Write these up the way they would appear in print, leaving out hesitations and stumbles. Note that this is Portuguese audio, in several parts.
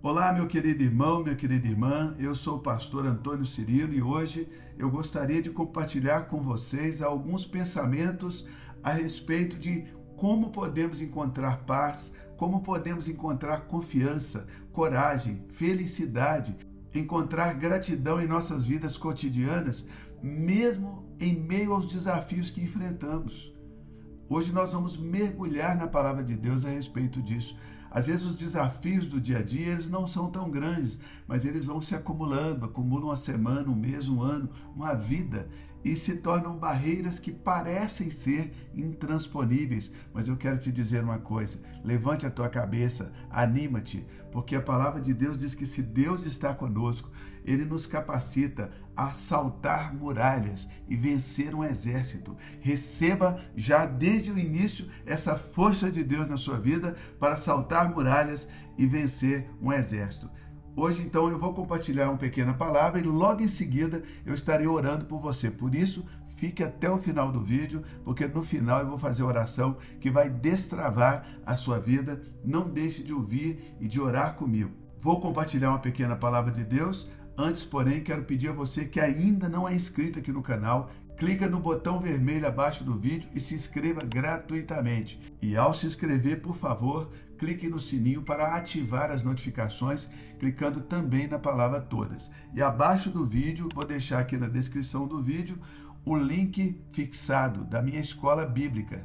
Olá, meu querido irmão, minha querida irmã, eu sou o pastor Antônio Cirilo e hoje eu gostaria de compartilhar com vocês alguns pensamentos a respeito de como podemos encontrar paz, como podemos encontrar confiança, coragem, felicidade, encontrar gratidão em nossas vidas cotidianas, mesmo em meio aos desafios que enfrentamos. Hoje nós vamos mergulhar na palavra de Deus a respeito disso. Às vezes os desafios do dia a dia eles não são tão grandes, mas eles vão se acumulando, acumulam uma semana, um mês, um ano, uma vida e se tornam barreiras que parecem ser intransponíveis. Mas eu quero te dizer uma coisa, levante a tua cabeça, anima-te, porque a palavra de Deus diz que se Deus está conosco, Ele nos capacita a saltar muralhas e vencer um exército. Receba já desde o início essa força de Deus na sua vida para saltar muralhas e vencer um exército. Hoje, então, eu vou compartilhar uma pequena palavra e logo em seguida eu estarei orando por você. Por isso, fique até o final do vídeo, porque no final eu vou fazer a oração que vai destravar a sua vida. Não deixe de ouvir e de orar comigo. Vou compartilhar uma pequena palavra de Deus. Antes, porém, quero pedir a você que ainda não é inscrito aqui no canal, clica no botão vermelho abaixo do vídeo e se inscreva gratuitamente. E ao se inscrever, por favor, clique no sininho para ativar as notificações, clicando também na palavra todas. E abaixo do vídeo, vou deixar aqui na descrição do vídeo, o link fixado da minha escola bíblica,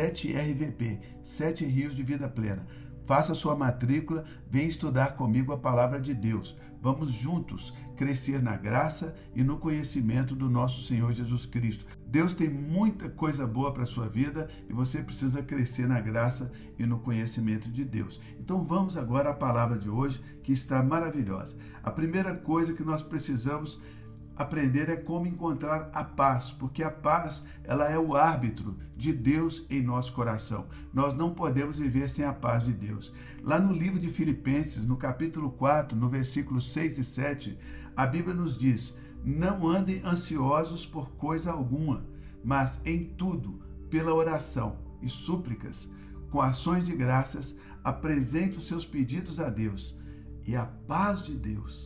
7RVP, 7 Rios de Vida Plena. Faça sua matrícula, vem estudar comigo a palavra de Deus. Vamos juntos crescer na graça e no conhecimento do nosso Senhor Jesus Cristo. Deus tem muita coisa boa para a sua vida e você precisa crescer na graça e no conhecimento de Deus. Então vamos agora à palavra de hoje, que está maravilhosa. A primeira coisa que nós precisamos aprender é como encontrar a paz, porque a paz ela é o árbitro de Deus em nosso coração. Nós não podemos viver sem a paz de Deus. Lá no livro de Filipenses, no capítulo 4, no versículos 6 e 7, a Bíblia nos diz: não andem ansiosos por coisa alguma, mas em tudo, pela oração e súplicas, com ações de graças, apresente os seus pedidos a Deus. E a paz de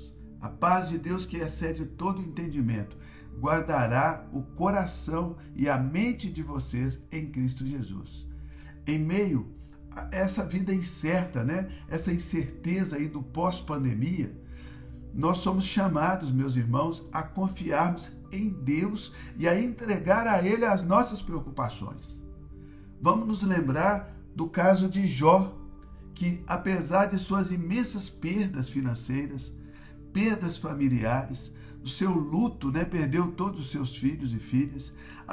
Deus que excede todo entendimento, guardará o coração e a mente de vocês em Cristo Jesus. Em meio a essa vida incerta, essa incerteza aí do pós-pandemia, nós somos chamados, meus irmãos, a confiarmos em Deus e a entregar a Ele as nossas preocupações. Vamos nos lembrar do caso de Jó, que apesar de suas imensas perdas financeiras, perdas familiares, do seu luto, perdeu todos os seus filhos e filhas.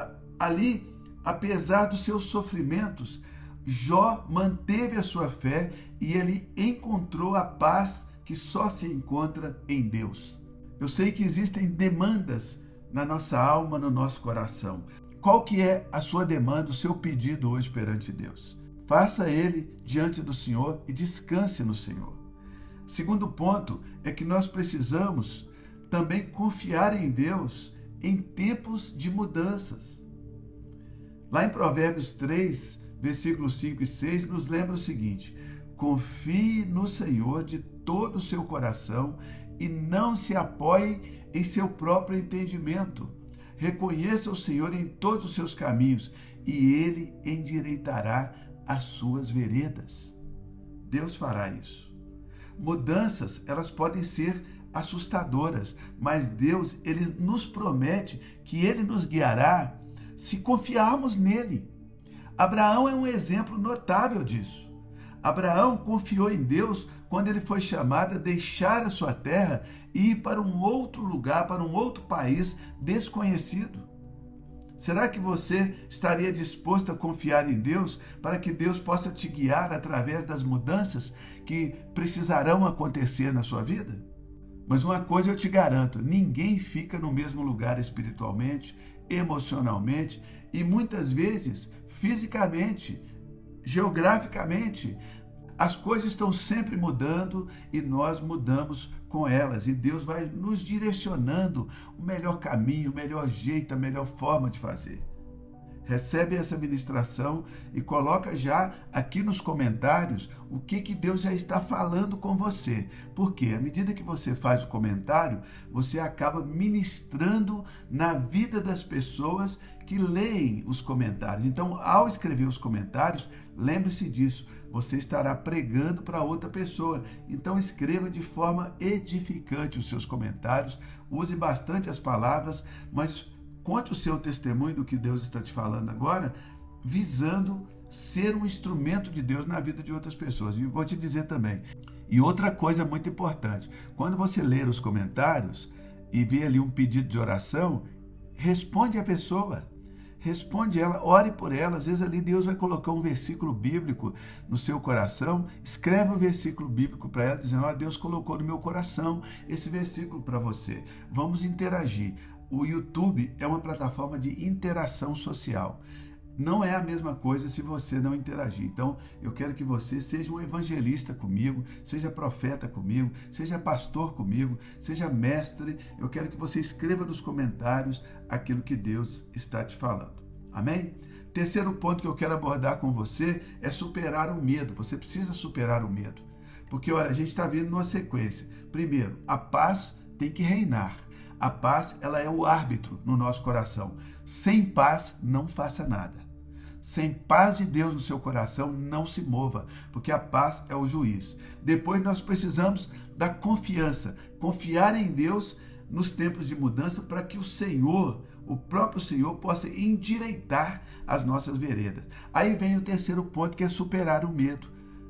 Ali, apesar dos seus sofrimentos, Jó manteve a sua fé e ele encontrou a paz que só se encontra em Deus. Eu sei que existem demandas na nossa alma, no nosso coração. Qual que é a sua demanda, o seu pedido hoje perante Deus? Faça ele diante do Senhor e descanse no Senhor. Segundo ponto é que nós precisamos também confiar em Deus em tempos de mudanças. Lá em Provérbios 3, versículos 5 e 6, nos lembra o seguinte: confie no Senhor de todo o seu coração e não se apoie em seu próprio entendimento. Reconheça o Senhor em todos os seus caminhos e Ele endireitará as suas veredas. Deus fará isso. Mudanças, elas podem ser assustadoras, mas Deus, Ele nos promete que Ele nos guiará se confiarmos nele. Abraão é um exemplo notável disso. Abraão confiou em Deus quando ele foi chamado a deixar a sua terra e ir para um outro lugar, para um outro país desconhecido. Será que você estaria disposto a confiar em Deus para que Deus possa te guiar através das mudanças que precisarão acontecer na sua vida? Mas uma coisa eu te garanto, ninguém fica no mesmo lugar espiritualmente, emocionalmente e muitas vezes fisicamente, geograficamente. As coisas estão sempre mudando e nós mudamos com elas. E Deus vai nos direcionando o melhor caminho, o melhor jeito, a melhor forma de fazer. recebe essa ministração e coloca já aqui nos comentários o que Deus já está falando com você. Porque à medida que você faz o comentário, você acaba ministrando na vida das pessoas que leem os comentários. Então, ao escrever os comentários, lembre-se disso, você estará pregando para outra pessoa. Então, escreva de forma edificante os seus comentários, use bastante as palavras, mas conte o seu testemunho do que Deus está te falando agora, visando ser um instrumento de Deus na vida de outras pessoas. E vou te dizer também, e outra coisa muito importante, quando você ler os comentários e vê ali um pedido de oração, responde a pessoa. Responde ela, ore por ela. Às vezes ali Deus vai colocar um versículo bíblico no seu coração. Escreve o versículo bíblico para ela, dizendo: Deus colocou no meu coração esse versículo para você. Vamos interagir. O YouTube é uma plataforma de interação social. Não é a mesma coisa se você não interagir. Então, eu quero que você seja um evangelista comigo, seja profeta comigo, seja pastor comigo, seja mestre. Eu quero que você escreva nos comentários aquilo que Deus está te falando. Amém? Terceiro ponto que eu quero abordar com você é superar o medo. Você precisa superar o medo. Porque, olha, a gente está vendo numa sequência. Primeiro, a paz tem que reinar. A paz, ela é o árbitro no nosso coração. Sem paz, não faça nada. Sem paz de Deus no seu coração, não se mova, porque a paz é o juiz. Depois nós precisamos da confiança, confiar em Deus nos tempos de mudança para que o Senhor, o próprio Senhor, possa endireitar as nossas veredas. Aí vem o terceiro ponto, que é superar o medo.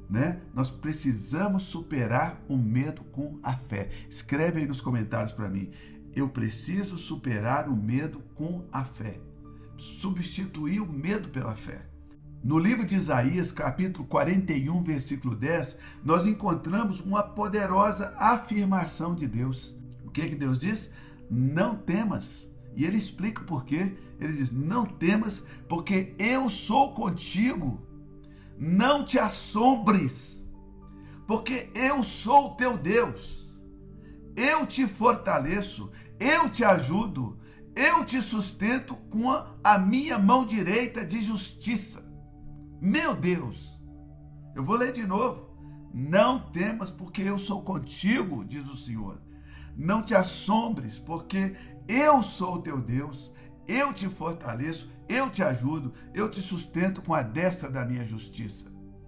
Nós precisamos superar o medo com a fé. Escreve aí nos comentários para mim. Eu preciso superar o medo com a fé. Substituir o medo pela fé. No livro de Isaías, capítulo 41, versículo 10, nós encontramos uma poderosa afirmação de Deus. O que Deus diz? Não temas. E ele explica o porquê. Ele diz: não temas, porque eu sou contigo. Não te assombres, porque eu sou o teu Deus. Eu te fortaleço, eu te ajudo, eu te sustento com a minha mão direita de justiça. Meu Deus! Eu vou ler de novo. Não temas, porque eu sou contigo, diz o Senhor. Não te assombres, porque eu sou o teu Deus. Eu te fortaleço, eu te ajudo, eu te sustento com a destra da minha justiça.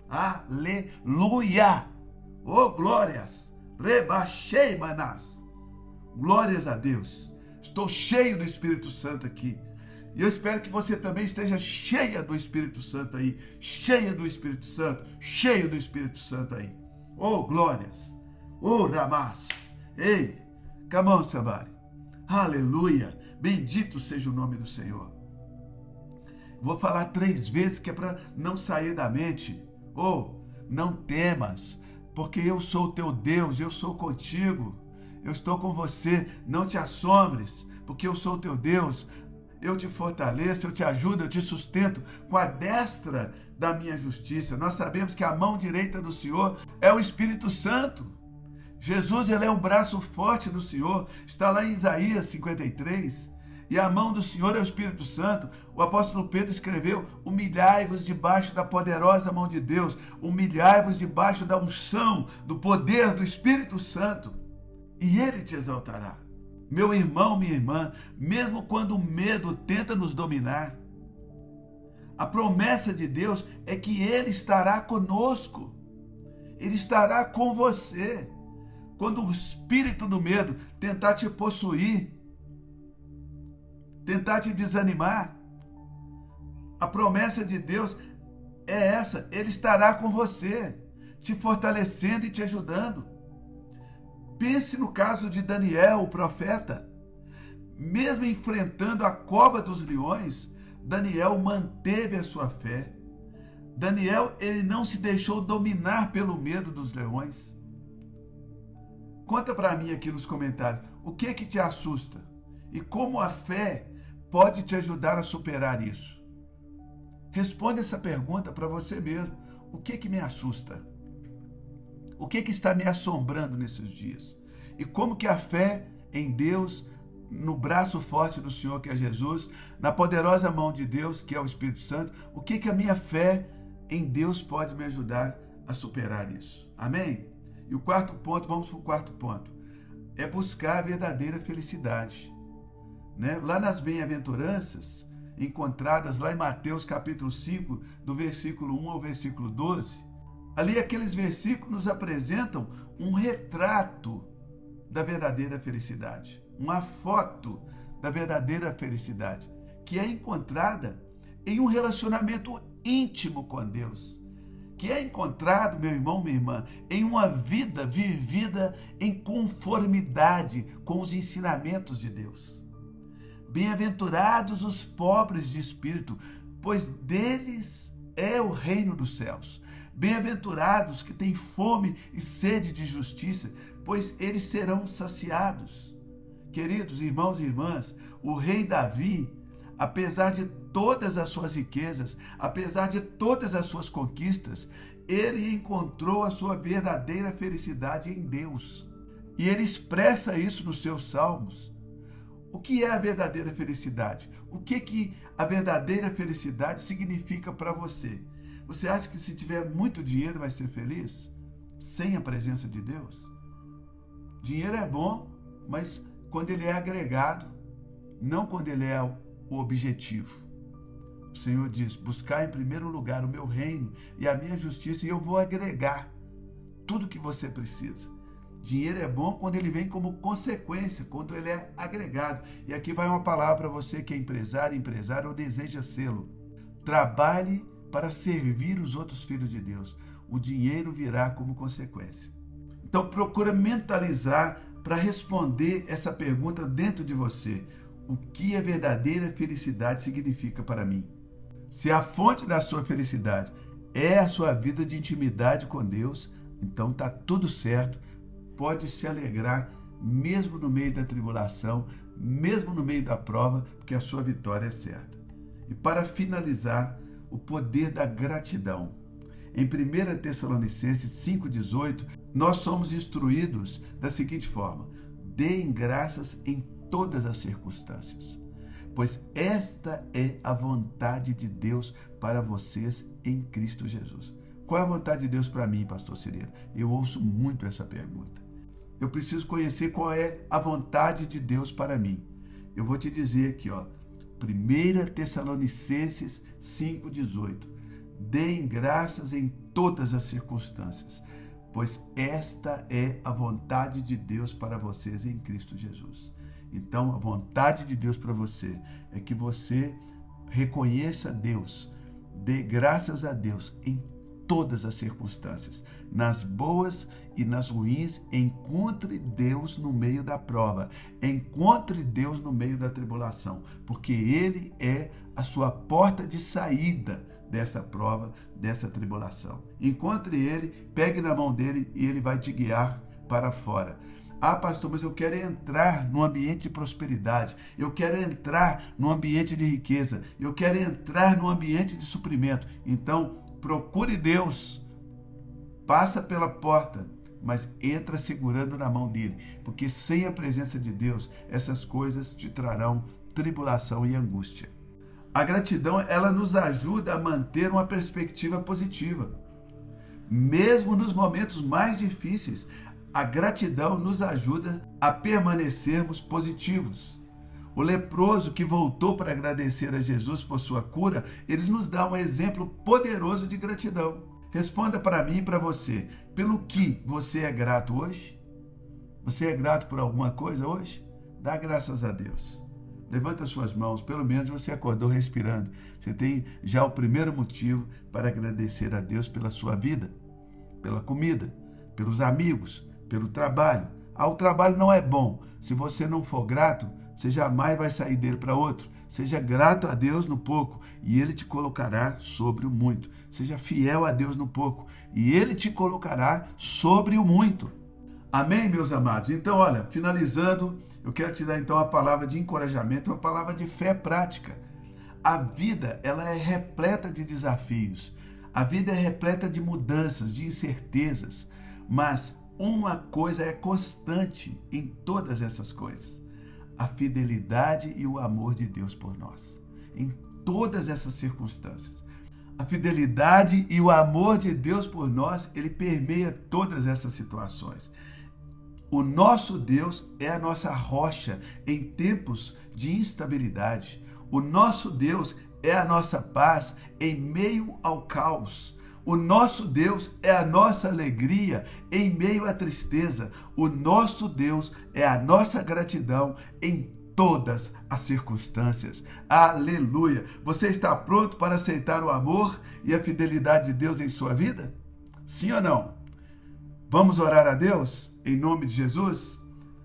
Aleluia! Oh, glórias! Rebaixei, manás. Glórias a Deus. Estou cheio do Espírito Santo aqui. E eu espero que você também esteja cheia do Espírito Santo aí. Cheia do Espírito Santo. Cheio do Espírito Santo aí. Oh, glórias. Oh, Ramás. Ei, come on, somebody. Aleluia. Bendito seja o nome do Senhor. Vou falar 3 vezes que é para não sair da mente. Oh, não temas, porque eu sou o teu Deus, eu sou contigo. Eu estou com você, não te assombres, porque eu sou o teu Deus. Eu te fortaleço, eu te ajudo, eu te sustento com a destra da minha justiça. Nós sabemos que a mão direita do Senhor é o Espírito Santo. Jesus, ele é o braço forte do Senhor. Está lá em Isaías 53. E a mão do Senhor é o Espírito Santo. O apóstolo Pedro escreveu: humilhai-vos debaixo da poderosa mão de Deus. Humilhai-vos debaixo da unção, do poder do Espírito Santo. E ele te exaltará. Meu irmão, minha irmã, mesmo quando o medo tenta nos dominar, a promessa de Deus é que ele estará conosco. Ele estará com você. Quando o espírito do medo tentar te possuir, tentar te desanimar, a promessa de Deus é essa: ele estará com você, te fortalecendo e te ajudando. Pense no caso de Daniel, o profeta. Mesmo enfrentando a cova dos leões, Daniel manteve a sua fé. Daniel, ele não se deixou dominar pelo medo dos leões. Conta para mim aqui nos comentários, o que te assusta? E como a fé pode te ajudar a superar isso? Responda essa pergunta para você mesmo. O que me assusta? O que está me assombrando nesses dias? E como que a fé em Deus no braço forte do Senhor, que é Jesus, na poderosa mão de Deus, que é o Espírito Santo, o que a minha fé em Deus pode me ajudar a superar isso. Amém? E o quarto ponto, vamos para o quarto ponto, é buscar a verdadeira felicidade. Né? Lá nas bem-aventuranças, encontradas lá em Mateus capítulo 5, do versículo 1 ao versículo 12, ali aqueles versículos nos apresentam um retrato da verdadeira felicidade, uma foto da verdadeira felicidade, que é encontrada em um relacionamento íntimo com Deus, que é encontrado, meu irmão, minha irmã, em uma vida vivida em conformidade com os ensinamentos de Deus. Bem-aventurados os pobres de espírito, pois deles é o reino dos céus. Bem-aventurados que têm fome e sede de justiça, pois eles serão saciados. Queridos irmãos e irmãs, o rei Davi, apesar de todas as suas riquezas, apesar de todas as suas conquistas, ele encontrou a sua verdadeira felicidade em Deus. E ele expressa isso nos seus salmos. O que é a verdadeira felicidade? O que a verdadeira felicidade significa para você? Você acha que se tiver muito dinheiro vai ser feliz? Sem a presença de Deus? Dinheiro é bom, mas quando ele é agregado, não quando ele é o objetivo. O Senhor diz, buscar em primeiro lugar o meu reino e a minha justiça, e eu vou agregar tudo que você precisa. Dinheiro é bom quando ele vem como consequência, quando ele é agregado. E aqui vai uma palavra para você que é empresário ou deseja sê-lo. Trabalhe para servir os outros filhos de Deus. O dinheiro virá como consequência. Então procura mentalizar para responder essa pergunta dentro de você. O que a verdadeira felicidade significa para mim? Se a fonte da sua felicidade é a sua vida de intimidade com Deus, então está tudo certo. Pode se alegrar mesmo no meio da tribulação, mesmo no meio da prova, porque a sua vitória é certa. E para finalizar, o poder da gratidão. Em 1 Tessalonicenses 5,18, nós somos instruídos da seguinte forma: deem graças em todas as circunstâncias, pois esta é a vontade de Deus para vocês em Cristo Jesus. Qual é a vontade de Deus para mim, pastor Cirilo? Eu ouço muito essa pergunta. Eu preciso conhecer qual é a vontade de Deus para mim. Eu vou te dizer aqui, 1 Tessalonicenses 5,18. Deem graças em todas as circunstâncias, pois esta é a vontade de Deus para vocês em Cristo Jesus. Então, a vontade de Deus para você é que você reconheça Deus, dê graças a Deus em todas as circunstâncias, nas boas e nas ruins. Encontre Deus no meio da prova, encontre Deus no meio da tribulação, porque Ele é a sua porta de saída dessa prova, dessa tribulação. Encontre Ele, pegue na mão dele e Ele vai te guiar para fora. Ah, pastor, mas eu quero entrar no ambiente de prosperidade, eu quero entrar no ambiente de riqueza, eu quero entrar no ambiente de suprimento. Então, procure Deus, passa pela porta, mas entra segurando na mão dele, porque sem a presença de Deus, essas coisas te trarão tribulação e angústia. A gratidão, ela nos ajuda a manter uma perspectiva positiva. Mesmo nos momentos mais difíceis, a gratidão nos ajuda a permanecermos positivos. O leproso que voltou para agradecer a Jesus por sua cura, ele nos dá um exemplo poderoso de gratidão. Responda para mim e para você, pelo que você é grato hoje? Você é grato por alguma coisa hoje? Dá graças a Deus. Levanta suas mãos, pelo menos você acordou respirando. Você tem já o primeiro motivo para agradecer a Deus pela sua vida, pela comida, pelos amigos, pelo trabalho. O trabalho não é bom. Se você não for grato, você jamais vai sair dele para outro. Seja grato a Deus no pouco e Ele te colocará sobre o muito. Seja fiel a Deus no pouco e Ele te colocará sobre o muito. Amém, meus amados? Então, olha, finalizando, eu quero te dar então uma palavra de encorajamento, uma palavra de fé prática. A vida, ela é repleta de desafios. A vida é repleta de mudanças, de incertezas. Mas uma coisa é constante em todas essas coisas: a fidelidade e o amor de Deus por nós, em todas essas circunstâncias. A fidelidade e o amor de Deus por nós, ele permeia todas essas situações. O nosso Deus é a nossa rocha em tempos de instabilidade. O nosso Deus é a nossa paz em meio ao caos. O nosso Deus é a nossa alegria em meio à tristeza. O nosso Deus é a nossa gratidão em todas as circunstâncias. Aleluia! Você está pronto para aceitar o amor e a fidelidade de Deus em sua vida? Sim ou não? Vamos orar a Deus em nome de Jesus?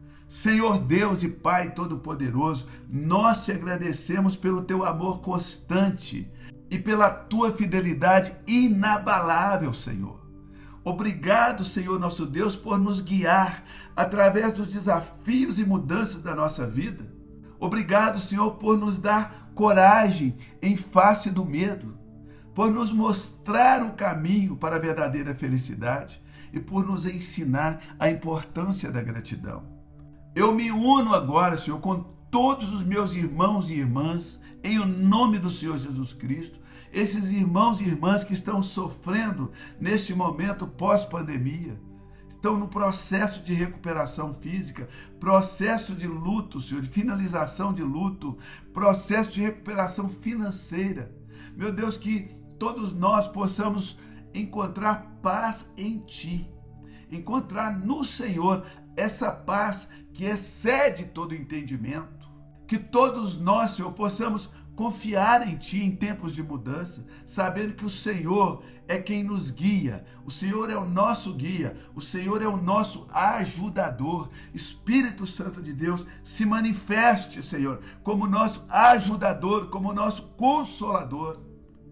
Senhor Deus e Pai Todo-Poderoso, nós te agradecemos pelo teu amor constante e pela tua fidelidade inabalável, Senhor. Obrigado, Senhor nosso Deus, por nos guiar através dos desafios e mudanças da nossa vida. Obrigado, Senhor, por nos dar coragem em face do medo, por nos mostrar o caminho para a verdadeira felicidade e por nos ensinar a importância da gratidão. Eu me uno agora, Senhor, com todos os meus irmãos e irmãs, em o nome do Senhor Jesus Cristo, esses irmãos e irmãs que estão sofrendo neste momento pós-pandemia, estão no processo de recuperação física, processo de luto, Senhor, de finalização de luto, processo de recuperação financeira. Meu Deus, que todos nós possamos encontrar paz em Ti, encontrar no Senhor essa paz que excede todo entendimento. Que todos nós, Senhor, possamos confiar em Ti em tempos de mudança, sabendo que o Senhor é quem nos guia, o Senhor é o nosso guia, o Senhor é o nosso ajudador. Espírito Santo de Deus, se manifeste, Senhor, como nosso ajudador, como nosso consolador,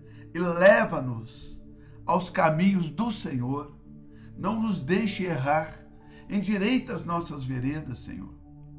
e leva-nos aos caminhos do Senhor. Não nos deixe errar, endireita as nossas veredas, Senhor.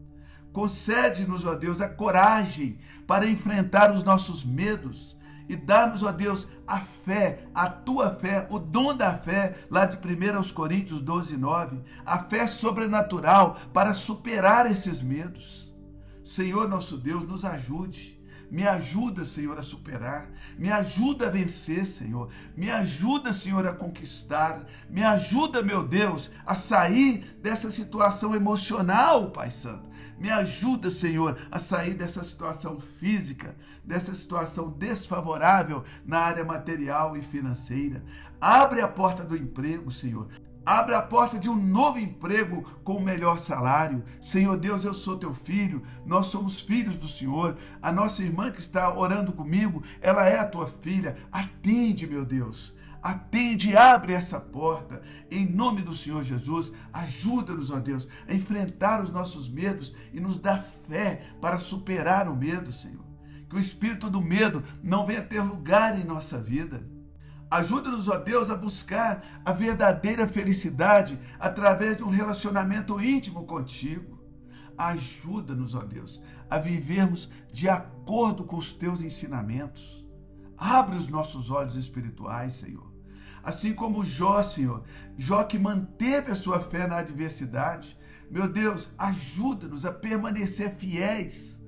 Concede-nos, ó Deus, a coragem para enfrentar os nossos medos e dá-nos, ó Deus, a fé, a Tua fé, o dom da fé, lá de 1 Coríntios 12:9, a fé sobrenatural para superar esses medos. Senhor nosso Deus, nos ajude. Me ajuda, Senhor, a superar. Me ajuda a vencer, Senhor. Me ajuda, Senhor, a conquistar. Me ajuda, meu Deus, a sair dessa situação emocional, Pai Santo. Me ajuda, Senhor, a sair dessa situação física, dessa situação desfavorável na área material e financeira. Abre a porta do emprego, Senhor. Abre a porta de um novo emprego com o melhor salário. Senhor Deus, eu sou teu filho, nós somos filhos do Senhor. A nossa irmã que está orando comigo, ela é a tua filha. Atende, meu Deus. Atende, abre essa porta, em nome do Senhor Jesus. Ajuda-nos, ó Deus, a enfrentar os nossos medos e nos dá fé para superar o medo, Senhor. Que o espírito do medo não venha ter lugar em nossa vida. Ajuda-nos, ó Deus, a buscar a verdadeira felicidade através de um relacionamento íntimo contigo. Ajuda-nos, ó Deus, a vivermos de acordo com os teus ensinamentos. Abre os nossos olhos espirituais, Senhor. Assim como Jó, Senhor, Jó que manteve a sua fé na adversidade. Meu Deus, ajuda-nos a permanecer fiéis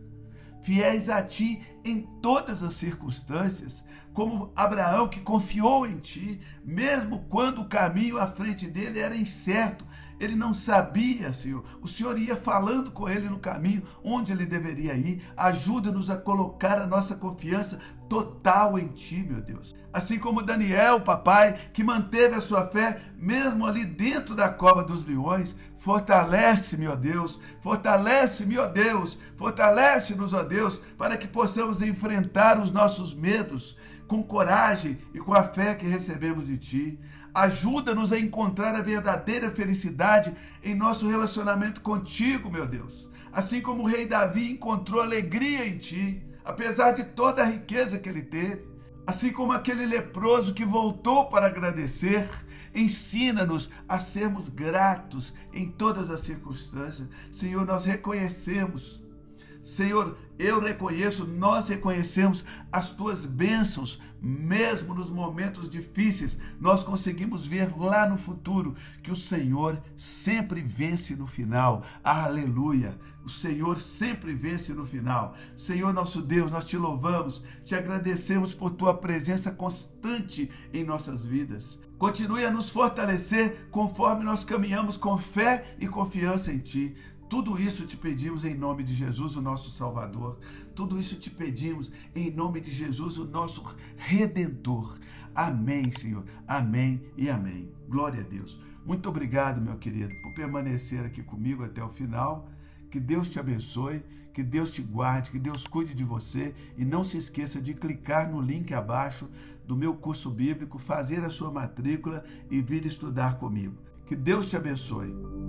a Ti em todas as circunstâncias, como Abraão que confiou em Ti, mesmo quando o caminho à frente dele era incerto. Ele não sabia, Senhor. O Senhor ia falando com ele no caminho onde ele deveria ir. Ajuda-nos a colocar a nossa confiança total em Ti, meu Deus. Assim como Daniel, papai, que manteve a sua fé mesmo ali dentro da cova dos leões. Fortalece-me, ó Deus. Fortalece-me, ó Deus. Fortalece-nos, ó Deus, para que possamos enfrentar os nossos medos com coragem e com a fé que recebemos de Ti. Ajuda-nos a encontrar a verdadeira felicidade em nosso relacionamento contigo, meu Deus. Assim como o rei Davi encontrou alegria em Ti, apesar de toda a riqueza que ele teve. Assim como aquele leproso que voltou para agradecer. Ensina-nos a sermos gratos em todas as circunstâncias. Senhor, nós reconhecemos, Senhor, eu reconheço, nós reconhecemos as tuas bênçãos, mesmo nos momentos difíceis. Nós conseguimos ver lá no futuro que o Senhor sempre vence no final. Aleluia! O Senhor sempre vence no final. Senhor nosso Deus, nós te louvamos, te agradecemos por tua presença constante em nossas vidas. Continue a nos fortalecer conforme nós caminhamos com fé e confiança em ti. Tudo isso te pedimos em nome de Jesus, o nosso Salvador. Tudo isso te pedimos em nome de Jesus, o nosso Redentor. Amém, Senhor. Amém e amém. Glória a Deus. Muito obrigado, meu querido, por permanecer aqui comigo até o final. Que Deus te abençoe, que Deus te guarde, que Deus cuide de você. E não se esqueça de clicar no link abaixo do meu curso bíblico, fazer a sua matrícula e vir estudar comigo. Que Deus te abençoe.